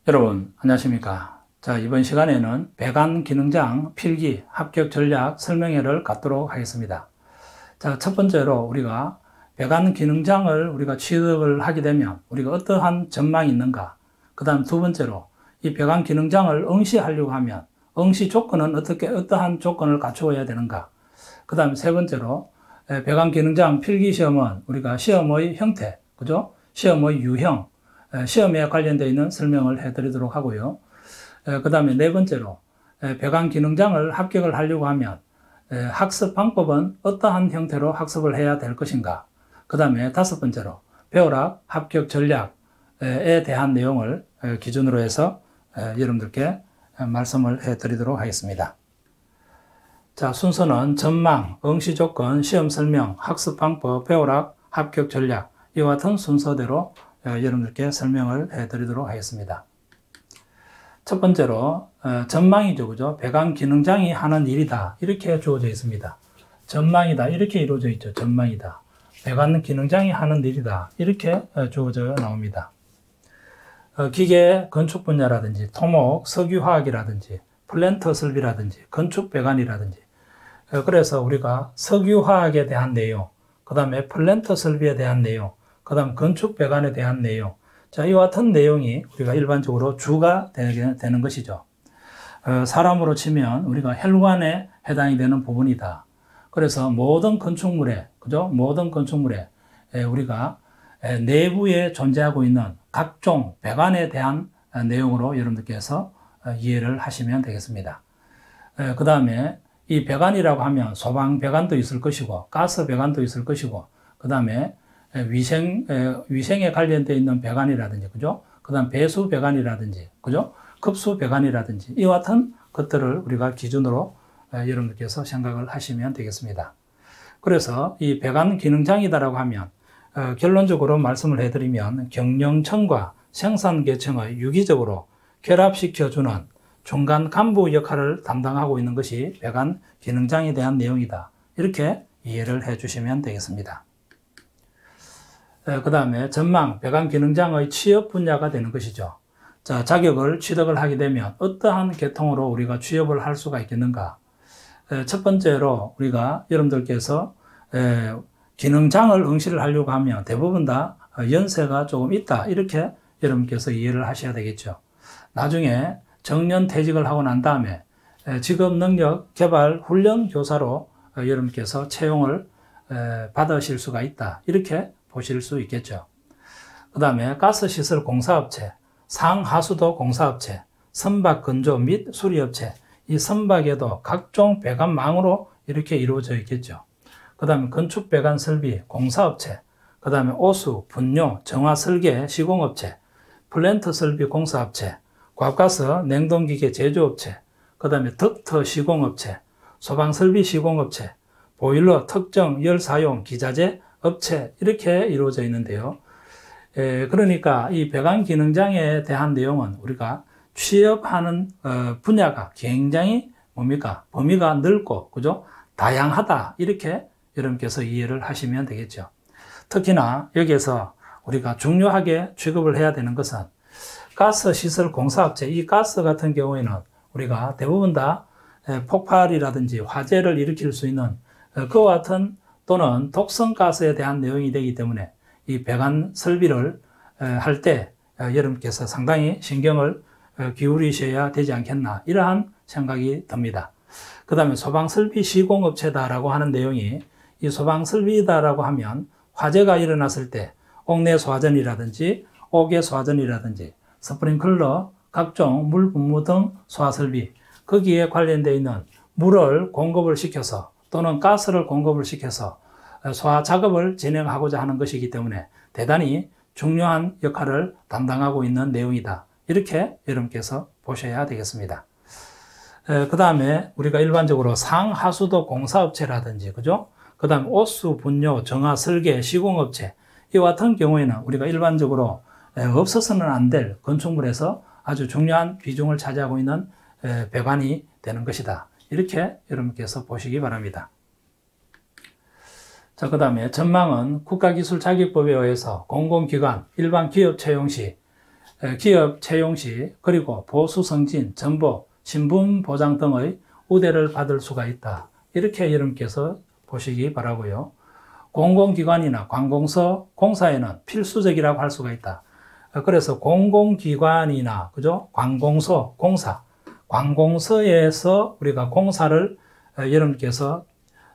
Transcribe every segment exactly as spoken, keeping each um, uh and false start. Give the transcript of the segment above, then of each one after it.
여러분 안녕하십니까. 자, 이번 시간에는 배관 기능장 필기 합격 전략 설명회를 갖도록 하겠습니다. 자, 첫 번째로 우리가 배관 기능장을 우리가 취득을 하게 되면 우리가 어떠한 전망이 있는가. 그 다음 두 번째로 이 배관 기능장을 응시하려고 하면 응시 조건은 어떻게 어떠한 조건을 갖추어야 되는가. 그 다음 세 번째로 배관 기능장 필기 시험은 우리가 시험의 형태, 그죠? 시험의 유형, 시험에 관련되어 있는 설명을 해드리도록 하고요. 그 다음에 네 번째로 배관 기능장을 합격을 하려고 하면 학습 방법은 어떠한 형태로 학습을 해야 될 것인가. 그 다음에 다섯 번째로 배우락 합격 전략에 대한 내용을 기준으로 해서 여러분들께 말씀을 해드리도록 하겠습니다. 자, 순서는 전망, 응시 조건, 시험 설명, 학습 방법, 배우락 합격 전략 이와 같은 순서대로 여러분들께 설명을 해드리도록 하겠습니다. 첫 번째로 전망이죠, 그죠? 배관 기능장이 하는 일이다 이렇게 주어져 있습니다. 전망이다 이렇게 이루어져 있죠. 전망이다. 배관 기능장이 하는 일이다 이렇게 주어져 나옵니다. 기계 건축 분야라든지 토목, 석유화학이라든지 플랜터 설비라든지 건축 배관이라든지 그래서 우리가 석유화학에 대한 내용, 그 다음에 플랜터 설비에 대한 내용, 그 다음 건축 배관에 대한 내용. 자, 이와 같은 내용이 우리가 일반적으로 주가 되게 되는 것이죠. 어, 사람으로 치면 우리가 혈관에 해당이 되는 부분이다. 그래서 모든 건축물에, 그죠? 모든 건축물에 에, 우리가 에, 내부에 존재하고 있는 각종 배관에 대한 내용으로 여러분들께서 이해를 하시면 되겠습니다. 그 다음에 이 배관이라고 하면 소방 배관도 있을 것이고, 가스 배관도 있을 것이고, 그 다음에 위생, 위생에 관련되어 있는 배관이라든지, 그죠? 그 다음 배수 배관이라든지, 그죠? 급수 배관이라든지, 이와 같은 것들을 우리가 기준으로 여러분들께서 생각을 하시면 되겠습니다. 그래서 이 배관 기능장이다라고 하면, 어, 결론적으로 말씀을 해드리면 경영청과 생산계청의 유기적으로 결합시켜주는 중간 간부 역할을 담당하고 있는 것이 배관 기능장에 대한 내용이다. 이렇게 이해를 해 주시면 되겠습니다. 그 다음에 전망, 배관 기능장의 취업 분야가 되는 것이죠. 자, 자격을 취득을 하게 되면 어떠한 계통으로 우리가 취업을 할 수가 있겠는가. 첫 번째로 우리가 여러분들께서 기능장을 응시를 하려고 하면 대부분 다 연세가 조금 있다. 이렇게 여러분께서 이해를 하셔야 되겠죠. 나중에 정년 퇴직을 하고 난 다음에 직업 능력 개발 훈련 교사로 여러분께서 채용을 받으실 수가 있다. 이렇게 보실 수 있겠죠. 그 다음에 가스시설 공사업체, 상하수도 공사업체, 선박 건조 및 수리업체, 이 선박에도 각종 배관망으로 이렇게 이루어져 있겠죠. 그 다음에 건축 배관 설비 공사업체, 그 다음에 오수, 분뇨, 정화 설계 시공업체, 플랜트 설비 공사업체, 과가스 냉동기계 제조업체, 그 다음에 덕터 시공업체, 소방설비 시공업체, 보일러 특정 열사용 기자재 업체 이렇게 이루어져 있는데요. 에, 그러니까 이 배관 기능장에 대한 내용은 우리가 취업하는 어, 분야가 굉장히 뭡니까? 범위가 넓고 그죠? 다양하다 이렇게 여러분께서 이해를 하시면 되겠죠. 특히나 여기에서 우리가 중요하게 취급을 해야 되는 것은 가스 시설 공사업체, 이 가스 같은 경우에는 우리가 대부분 다 폭발이라든지 화재를 일으킬 수 있는 그와 같은 또는 독성 가스에 대한 내용이 되기 때문에 이 배관 설비를 할 때 여러분께서 상당히 신경을 기울이셔야 되지 않겠나 이러한 생각이 듭니다. 그 다음에 소방설비 시공업체다라고 하는 내용이 이 소방설비다라고 하면 화재가 일어났을 때 옥내 소화전이라든지 옥외 소화전이라든지 스프링클러, 각종 물 분무 등 소화설비, 거기에 관련되어 있는 물을 공급을 시켜서 또는 가스를 공급을 시켜서 소화 작업을 진행하고자 하는 것이기 때문에 대단히 중요한 역할을 담당하고 있는 내용이다. 이렇게 여러분께서 보셔야 되겠습니다. 그 다음에 우리가 일반적으로 상하수도 공사업체라든지, 그죠? 그 다음 오수, 분뇨, 정화, 설계, 시공업체, 이와 같은 경우에는 우리가 일반적으로 없어서는 안 될 건축물에서 아주 중요한 비중을 차지하고 있는 배관이 되는 것이다. 이렇게 여러분께서 보시기 바랍니다. 자, 그 다음에 전망은 국가기술자격법에 의해서 공공기관, 일반 기업 채용 시 기업 채용 시 그리고 보수 승진, 전보, 신분 보장 등의 우대를 받을 수가 있다. 이렇게 여러분께서 보시기 바라고요. 공공기관이나 관공서, 공사에는 필수적이라고 할 수가 있다. 그래서 공공기관이나 그죠? 관공서, 공사, 관공서에서 우리가 공사를 여러분께서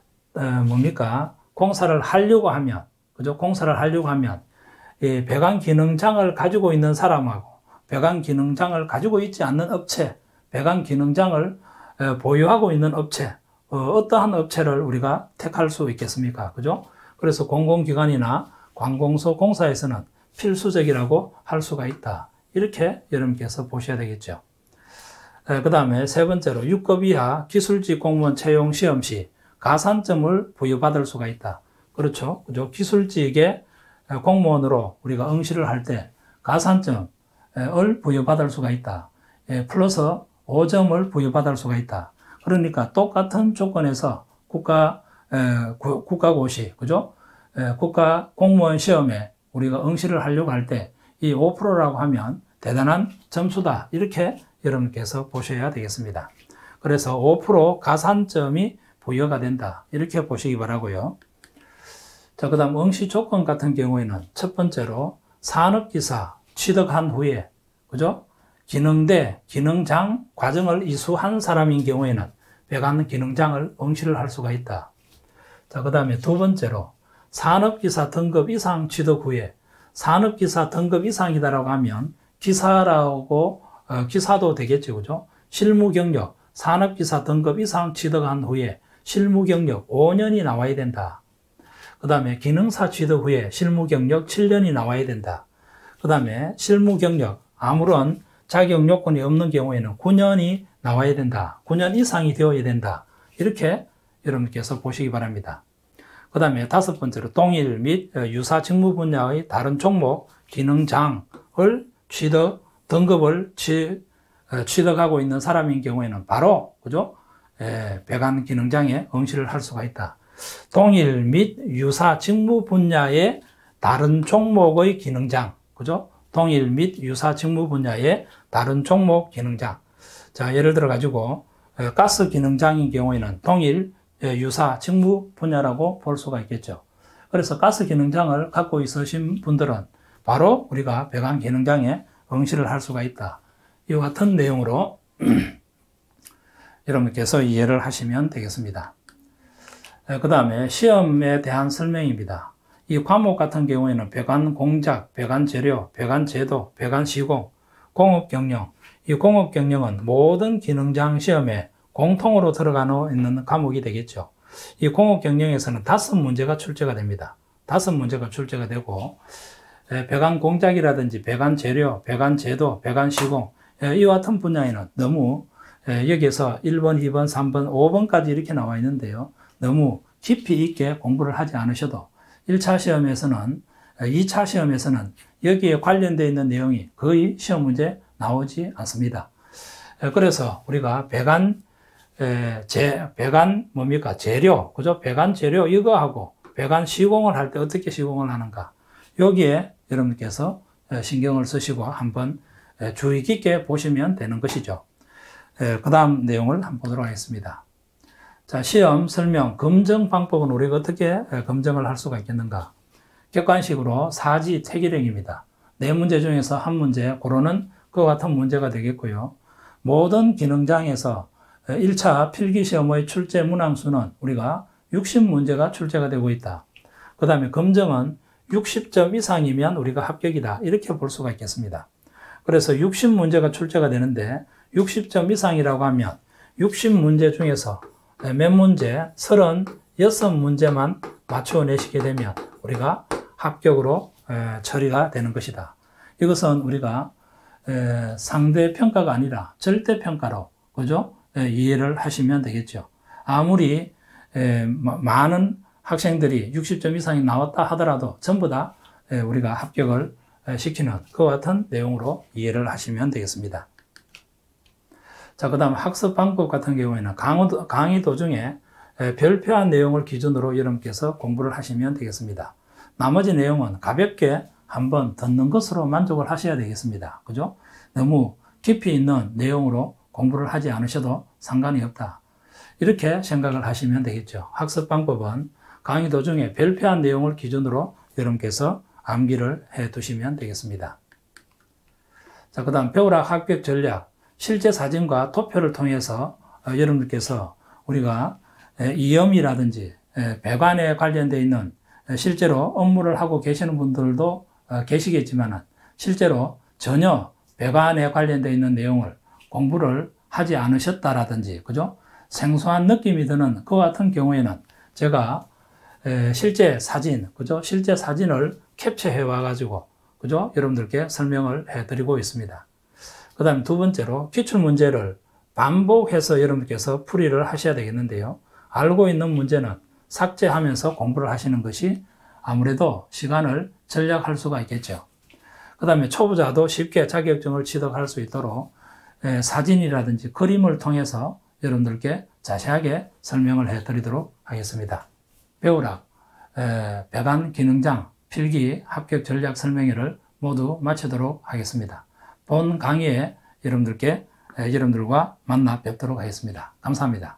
뭡니까? 공사를 하려고 하면 그죠? 공사를 하려고 하면 이 배관 기능장을 가지고 있는 사람하고 배관 기능장을 가지고 있지 않는 업체, 배관 기능장을 보유하고 있는 업체, 어떠한 업체를 우리가 택할 수 있겠습니까? 그죠? 그래서 공공기관이나 관공서 공사에서는 필수적이라고 할 수가 있다. 이렇게 여러분께서 보셔야 되겠죠. 그 다음에 세 번째로 육 급 이하 기술직 공무원 채용 시험 시 가산점을 부여받을 수가 있다. 그렇죠. 그죠? 기술직의 공무원으로 우리가 응시를 할 때 가산점을 부여받을 수가 있다. 플러스 오 점을 부여받을 수가 있다. 그러니까 똑같은 조건에서 국가, 국가고시, 그죠? 국가 공무원 시험에 우리가 응시를 하려고 할 때 이 오 퍼센트라고 하면 대단한 점수다. 이렇게 여러분께서 보셔야 되겠습니다. 그래서 오 퍼센트 가산점이 부여가 된다. 이렇게 보시기 바라고요. 자, 그 다음 응시 조건 같은 경우에는 첫 번째로 산업기사 취득한 후에, 그죠? 기능대, 기능장 과정을 이수한 사람인 경우에는 배관 기능장을 응시를 할 수가 있다. 자, 그 다음에 두 번째로 산업기사 등급 이상 취득 후에 산업기사 등급 이상이다라고 하면 기사라고, 어, 기사도 되겠죠. 그죠? 실무경력, 산업기사 등급 이상 취득한 후에 실무경력 오 년이 나와야 된다. 그 다음에 기능사 취득 후에 실무경력 칠 년이 나와야 된다. 그 다음에 실무경력, 아무런 자격 요건이 없는 경우에는 구 년이 나와야 된다. 구 년 이상이 되어야 된다. 이렇게 여러분께서 보시기 바랍니다. 그 다음에 다섯 번째로 동일 및 유사 직무 분야의 다른 종목, 기능장을 취득, 등급을 취, 취득하고 있는 사람인 경우에는 바로, 그죠? 에, 배관 기능장에 응시를 할 수가 있다. 동일 및 유사 직무 분야의 다른 종목의 기능장, 그죠? 동일 및 유사 직무 분야의 다른 종목 기능장. 자, 예를 들어 가지고 가스 기능장인 경우에는 동일 유사 직무 분야라고 볼 수가 있겠죠. 그래서 가스 기능장을 갖고 있으신 분들은 바로 우리가 배관 기능장에 응시를 할 수가 있다. 이와 같은 내용으로 여러분께서 이해를 하시면 되겠습니다. 그 다음에 시험에 대한 설명입니다. 이 과목 같은 경우에는 배관 공작, 배관 재료, 배관 제도, 배관 시공, 공업 경영. 이 공업 경영은 모든 기능장 시험에 공통으로 들어가 있는 과목이 되겠죠. 이 공업 경영에서는 다섯 문제가 출제가 됩니다. 다섯 문제가 출제가 되고, 배관 공작이라든지 배관 재료, 배관 제도, 배관 시공, 이와 같은 분야에는 너무 여기에서 일 번, 이 번, 삼 번, 오 번까지 이렇게 나와 있는데요. 너무 깊이 있게 공부를 하지 않으셔도 일 차 시험에서는, 이 차 시험에서는 여기에 관련되어 있는 내용이 거의 시험 문제 나오지 않습니다. 그래서 우리가 배관, 제, 배관 뭡니까? 재료, 그죠? 배관 재료 이거하고 배관 시공을 할 때 어떻게 시공을 하는가? 여기에 여러분께서 신경을 쓰시고 한번 주의 깊게 보시면 되는 것이죠. 그 다음 내용을 한번 보도록 하겠습니다. 자, 시험 설명, 검정 방법은 우리가 어떻게 검정을 할 수가 있겠는가? 객관식으로 사지 택일행입니다. 네 문제 중에서 한 문제 고르는 그와 같은 문제가 되겠고요. 모든 기능장에서 일 차 필기시험의 출제 문항수는 우리가 육십 문제가 출제가 되고 있다. 그 다음에 검정은 육십 점 이상이면 우리가 합격이다. 이렇게 볼 수가 있겠습니다. 그래서 육십 문제가 출제가 되는데 육십 점 이상이라고 하면 육십 문제 중에서 몇 문제, 삼십육 문제만 맞춰내시게 되면 우리가 합격으로 처리가 되는 것이다. 이것은 우리가 상대평가가 아니라 절대평가로, 그죠? 이해를 하시면 되겠죠. 아무리 많은 학생들이 육십 점 이상이 나왔다 하더라도 전부 다 우리가 합격을 시키는 그와 같은 내용으로 이해를 하시면 되겠습니다. 자, 그 다음 학습 방법 같은 경우에는 강의 도중에 별표한 내용을 기준으로 여러분께서 공부를 하시면 되겠습니다. 나머지 내용은 가볍게 한번 듣는 것으로 만족을 하셔야 되겠습니다. 그죠? 너무 깊이 있는 내용으로 공부를 하지 않으셔도 상관이 없다. 이렇게 생각을 하시면 되겠죠. 학습 방법은 강의 도중에 별표한 내용을 기준으로 여러분께서 암기를 해 두시면 되겠습니다. 자, 그 다음 배우락 합격 전략, 실제 사진과 도표를 통해서 여러분들께서 우리가 이염이라든지 배관에 관련되어 있는 실제로 업무를 하고 계시는 분들도 계시겠지만 실제로 전혀 배관에 관련되어 있는 내용을 공부를 하지 않으셨다라든지, 그죠? 생소한 느낌이 드는 그 같은 경우에는 제가 실제 사진, 그죠? 실제 사진을 캡처해 와가지고, 그죠? 여러분들께 설명을 해 드리고 있습니다. 그 다음에 두 번째로 기출 문제를 반복해서 여러분께서 풀이를 하셔야 되겠는데요. 알고 있는 문제는 삭제하면서 공부를 하시는 것이 아무래도 시간을 절약할 수가 있겠죠. 그 다음에 초보자도 쉽게 자격증을 취득할 수 있도록 사진이라든지 그림을 통해서 여러분들께 자세하게 설명을 해 드리도록 하겠습니다. 배우락, 배관 기능장 필기 합격 전략 설명회를 모두 마치도록 하겠습니다. 본 강의에 여러분들께 여러분들과 만나 뵙도록 하겠습니다. 감사합니다.